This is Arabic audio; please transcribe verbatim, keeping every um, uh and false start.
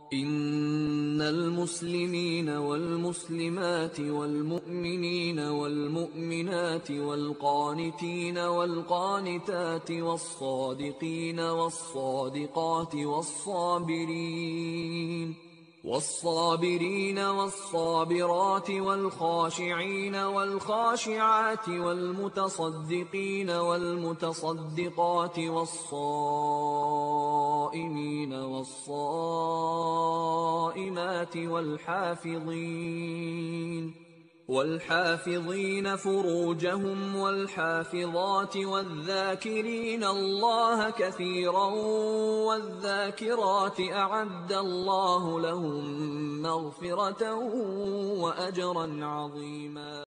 إن المسلمين والمسلمات والمؤمنين والمؤمنات والقانتين والقانتات والصادقين والصادقات والصابرين والصابرين والصابرات والخاشعين والخاشعات والمتصدقين والمتصدقات والصائمين والصائمات والحافظين والحافظين فروجهم والحافظات والذاكرين الله كثيرا والذاكرات أعد الله لهم مغفرة وأجرا عظيما.